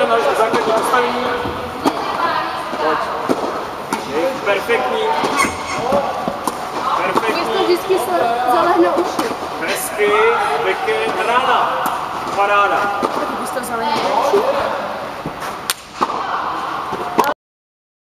na základní postavení. Pojď. Perfektní. Perfektní. To vždycky se zalehne uši. Hezky, beky, rána. Paráda.